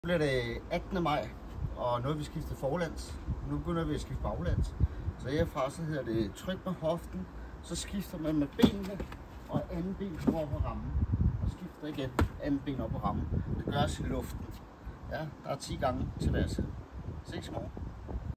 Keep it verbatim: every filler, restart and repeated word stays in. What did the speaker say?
Nu bliver det attende maj, og nu har vi skiftet forlands. Nu begynder vi at skifte baglands. Så herfra så hedder det tryk med hoften, så skifter man med benene, og anden ben kommer op på rammen. Og skifter igen anden ben op på rammen. Det gøres i luften. Ja, der er ti gange til hver side. Ses i morgen.